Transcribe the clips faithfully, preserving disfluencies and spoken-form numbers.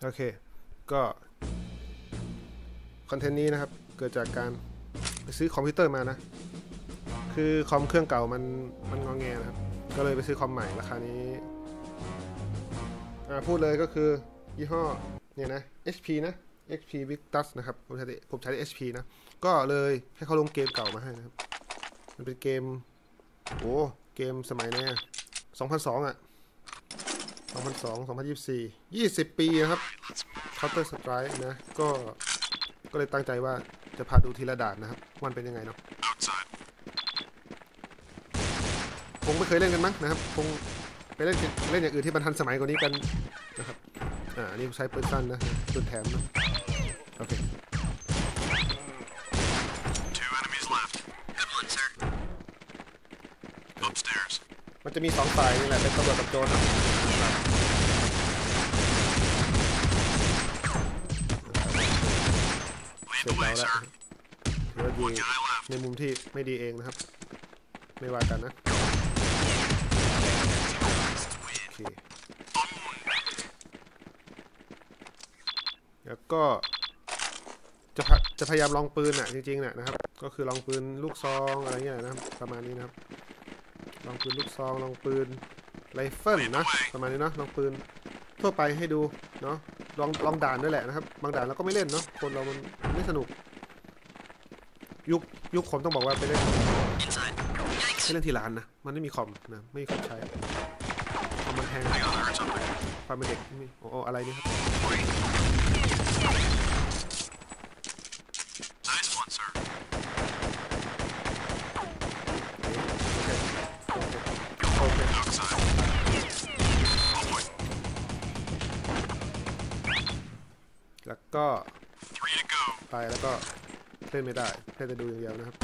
โอเคก็คอนเทนต์นี้นะครับเกิดจากการไปซื้อคอมพิวเตอร์มานะคือคอมเครื่องเก่ามันมันงอแงนะครับก็เลยไปซื้อคอมใหม่ราคานี้พูดเลยก็คือยี่ห้อเนี่ยนะ เอช พี นะ เอช พี Victus นะครับผมใช้ผมใช้ เอช พี นะก็เลยให้เขาลงเกมเก่ามาให้นะครับมันเป็นเกมโอ้เกมสมัยไหนอะสองพันสองอ่ะสองพันสอง สองพันยี่สิบสี่ ยี่สิบปีนะครับ Counter Strike นะก็ก็เลยตั้งใจว่าจะพาดูทีละด่านนะครับมันเป็นยังไงเนาะคงไม่เคยเล่นกันมั้งนะครับคงไปเล่นเล่นอย่างอื่นที่มันทันสมัยกว่านี้กันนะครับอ่าอันนี้ใช้ปืนสั้นนะปืนแถมนะโอเคมันจะมีสองฝ่ายนี่แหละเป็นตำรวจกับโจรนะเสร็จแล้วละถือว่าอยู่ในมุมที่ไม่ดีเองนะครับไม่ว่ากันนะโอเคแล้วก็จะจะพยายามลองปืนอ่ะจริงๆน่ะนะครับก็คือลองปืนลูกซองอะไรเงี้ยนะครับประมาณนี้นะครับลองปืนลูกซองลองปืนไรเฟิลนะประมาณนี้เนาะลองปืนทั่วไปให้ดูเนาะลองลองด่านด้วยแหละนะครับบางด่านเราก็ไม่เล่นเนาะคนเรามันไม่สนุกยุคยุคผมต้องบอกว่าไปเล่นไปเล่นที่ร้านนะมันไม่มีคอมนะไม่มีคนใช้คอมมันแพงความเป็นเด็กนี่โอ้อะไรนี่ครับแล้วก็ไปแล้วก็เล่นไม่ได้แค่จะดูอย่างเดียวนะครับ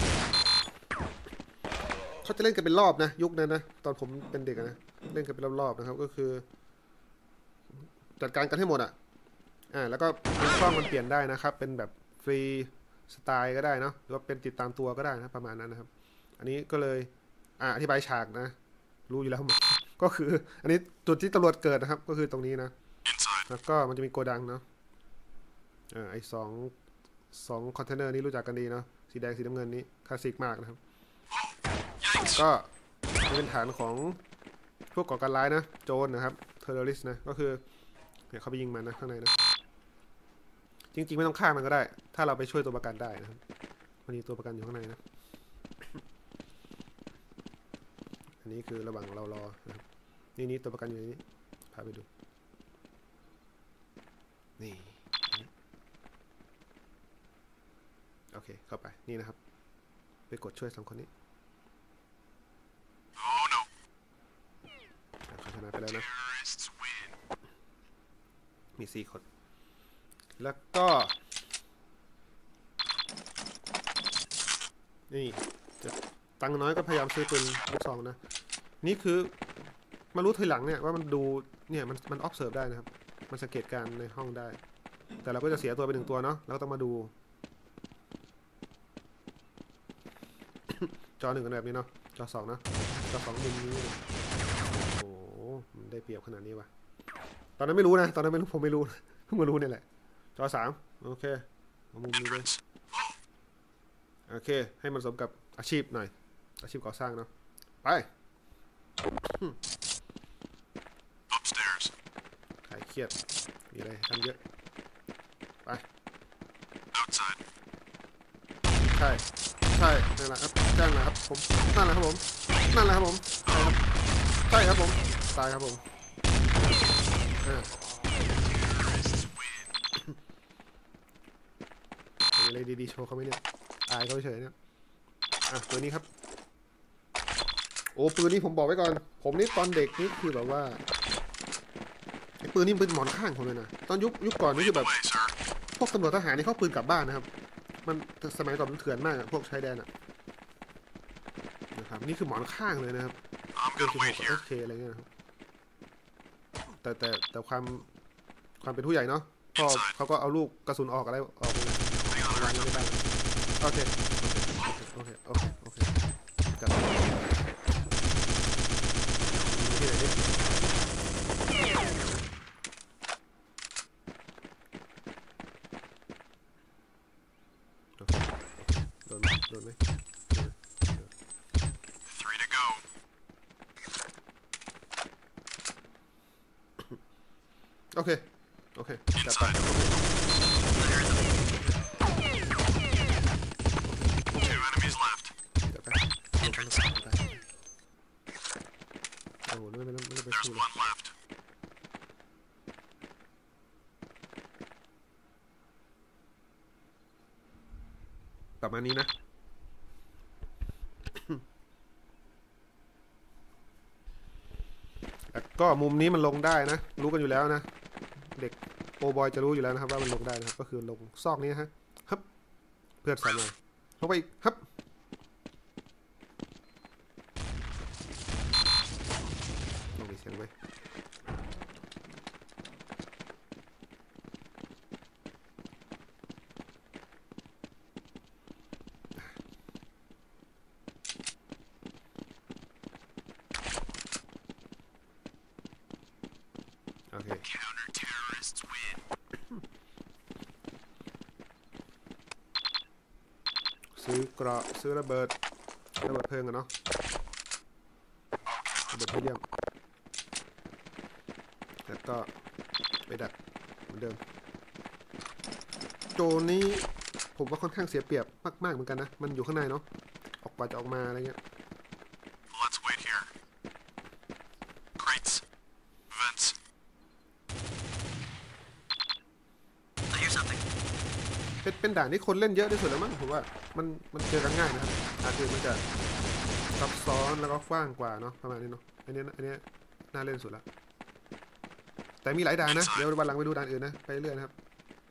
เขาจะเล่นกันเป็นรอบนะยุคนั้นนะตอนผมเป็นเด็กนะเล่นกันเป็นรอบๆนะครับก็คือจัดการกันให้หมดอ่ะอ่าแล้วก็ช่องมันเปลี่ยนได้นะครับเป็นแบบฟรีสไตล์ก็ได้เนาะหรือว่าเป็นติดตามตัวก็ได้นะประมาณนั้นนะครับอันนี้ก็เลยอ่าอธิบายฉากนะรู้อยู่แล้วหมดก็คืออันนี้จุดที่ตำรวจเกิดนะครับก็คือตรงนี้นะแล้วก็มันจะมีโกดังเนาะอ่าไอสองสองคอนเทนเนอร์นี้รู้จักกันดีเนาะสีแดงสีน้ำเงินนี้คลาสสิกมากนะครับก็เป็นฐานของพวกก่อการร้ายนะโจรนะครับเทอร์เรริสต์นะก็คือเนี่ยเขาไปยิงมันนะข้างในนะจริงๆไม่ต้องฆ่ามันก็ได้ถ้าเราไปช่วยตัวประกันได้นะครับมันมีตัวประกันอยู่ข้างในนะอันนี้คือระหว่างเรารอนะครับนี่นี่ตัวประกันอยู่ในนี้พาไปดูนี่โอเคเข้าไปนี่นะครับไปกดช่วยสองคนนี้เขาชนะไปแล้วนะมีสี่คนแล้วก็นี่จะตังน้อยก็พยายามซื้อปืนลูกซองนะนี่คือมารู้ทีหลังเนี่ยว่ามันดูเนี่ยมันมัน observe ได้นะครับมันสังเกตการในห้องได้แต่เราก็จะเสียตัวไปหนึ่งตัวเนาะแล้วก็ต้องมาดูจอหนึ่งกันแบบนี้เนาะจอสองนะจอสองมุมนี้โอ้โหมันได้เปรียบขนาดนี้วะตอนนั้นไม่รู้นะตอนนั้นไม่รู้ผมไม่รู้เพิ่งมารู้นี่แหละจอสามโอเคมุมนี้เลยโอเคให้มันสมกับอาชีพหน่อยอาชีพก่อสร้างเนาะไปขายเครียดมีอะไรทำเยอะไปใช่ใช่นั่นแหละครับแจ้งนะครับผมนั่นแหละครับผมนั่นแหละครับผมใช่ครับใช่ครับผมตายครับผมมีอะไรดีๆโชว์เขาไหมเนี่ยอายเขาเฉยเนี่ยอ่ะตัวนี้ครับโอ้ปืนนี้ผมบอกไว้ก่อนผมนี่ตอนเด็กนี่คือแบบว่าไอ้ปืนนี่เป็นหมอนข้างผมเลยนะตอนยุคยุคก่อนนี่คือแบบพวกตำรวจทหารนี่เขาปืนกลับบ้านนะครับมันสมัยก่อนมันเถื่อนมากพวกชายแดนอะนะครับนี่คือหมอนข้างเลยนะครับเอ็มสิบหก เอส เค อะไรเงี้ยครับแต่แต่แต่ความความเป็นผู้ใหญ่เนาะพอเขาก็เอาลูกกระสุนออกอะไรออกไปวางไม่ได้โอเคโอเคโอเคโอเคจับที่ไหนดิโดนไหมโอเคโอเคจัดไปโอ้โหไม่ไม่ไม่ไปสู้เลยประมาณนี้นะแล้วก็มุมนี้มันลงได้นะรู้กันอยู่แล้วนะเด็กโปรบอยจะรู้อยู่แล้วนะครับว่ามันลงได้นะครับก็คือลงซอกนี้ฮะฮึบเพื่อนสามหน่อยลงไปอีกฮึบลงมีเสียงไหมโอเคซื้อเกราะซื้อระเบิดระเบิดเพลิงกันเนาะระเบิดที่เยี่ยมแล้วก็ไปดักเหมือนเดิมโจนี้ผมว่าค่อนข้างเสียเปรียบมากๆเหมือนกันนะมันอยู่ข้างในเนาะออกกว่าจะออกมาอะไรเงี้ยเป็นเป็นด่านที่คนเล่นเยอะที่สุดแล้วมั้งผมว่ามันมันเจอกันง่ายนะครับอาจจะมันจะซับซ้อนแล้วก็กว้างกว่าเนาะประมาณนี้เนาะอันนี้อันนี้น่าเล่นสุดละแต่มีหลายด่านนะเดี๋ยววันหลังไปดูด่านอื่นนะไปเรื่อยนะครับ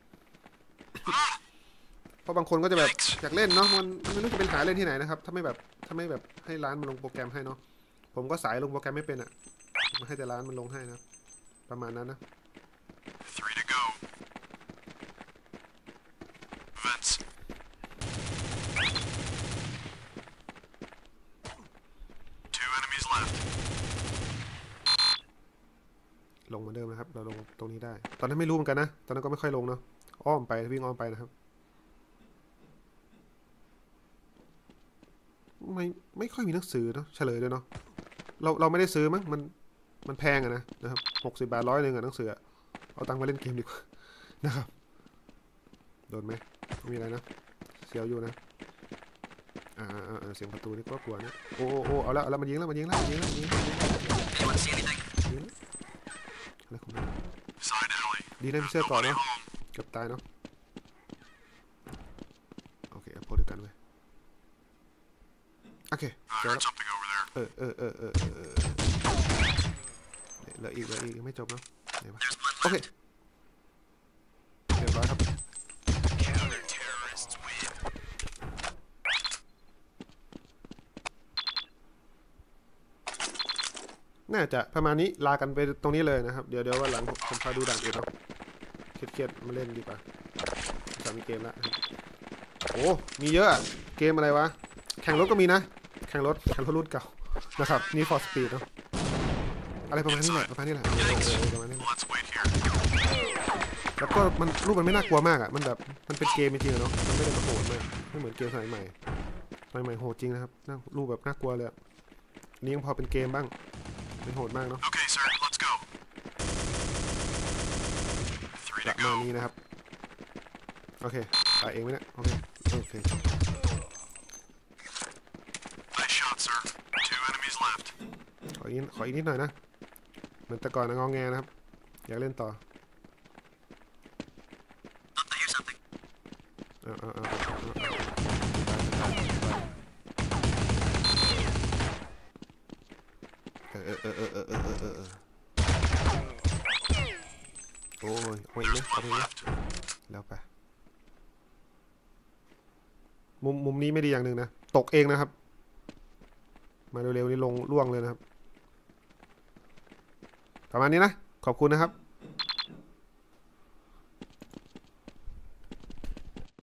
เพราะบางคนก็จะแบบอยากเล่นเนาะมันไม่รู้จะเป็นหาเล่นที่ไหนนะครับถ้าไม่แบบถ้าไม่แบบให้ร้านมันลงโปรแกรมให้เนาะผมก็สายลงโปรแกรมไม่เป็นอ่ะมาให้แต่ร้านมันลงให้นะประมาณนั้นนะลงเหมือนเดิมนะครับเราลงตรงนี้ได้ตอนนั้นไม่รู้เหมือนกันนะตอนนั้นก็ไม่ค่อยลงเนาะอ้อมไปวิ่งอ้อมไปนะครับไม่ไม่ค่อยมีหนังสือเนาะเฉลยด้วยเนาะเราเราไม่ได้ซื้อมั้งมันมันแพงอะนะนะครับหกสิบบาทร้อยหนึ่งอะหนังสือเอาตังค์มาเล่นเกมดีกว่านะครับโดนไหมไม่มีอะไรนะเสียวอยู่นะอ่าเสียงประตูนี่ก็กลัวนะโอ้โอ้เอาแล้วเอาแล้วมันยิงแล้วมันยิงแล้วมันยิงแล้วมันยิงแล้วอะไรของมันดีนะมีเสื้อก่อนเนาะเกือบตายเนาะโอเคเอาโพสด้วยกันไว้โอเคเจอแล้วเออเออเออเออเออเหลืออีกเหลืออีกไม่จบเนาะไหนวะโอเคเรียบร้อยครับน่าจะประมาณนี้ลากันไปตรงนี้เลยนะครับเดี๋ยวเดี๋ยววันหลังผมพาดูด่านอื่นเนาะเครียดๆมาเล่นดีกว่าสามมีเกมละโอ้มีเยอะเกมอะไรวะแข่งรถก็มีนะแข่งรถแข่งรถรุ่นเก่านะครับนี่ for speed เนาะอะไรประมาณนี้แหละประมาณนี้แหละประมาณนี้แล้วก็มันรูปมันไม่น่ากลัวมากอ่ะมันแบบมันเป็นเกมจริงๆเนาะมันไม่ได้มาโหดมากไม่เหมือนเกมสมัยใหม่สมัยใหม่โหดจริงนะครับรูปแบบน่ากลัวเลยนี้ยังพอเป็นเกมบ้างเป็นโหดมากเนาะประมาณนี้นะครับโอเคตายเองไหมเนี่ยโอเคโอเคขออีกขออีกนิดหน่อยนะเหมือนแต่ก่อนนะงอแงนะครับอยากเล่นต่อเออเออเออเออเออเออเออเออเออเออโอ้ยเอาอีกไหมเอาอีกไหมแล้วไปมุมมุมนี้ไม่ดีอย่างหนึ่งนะตกเองนะครับมาเร็วๆนี่ลงล่วงเลยนะครับประมาณนี้นะขอบคุณนะครับ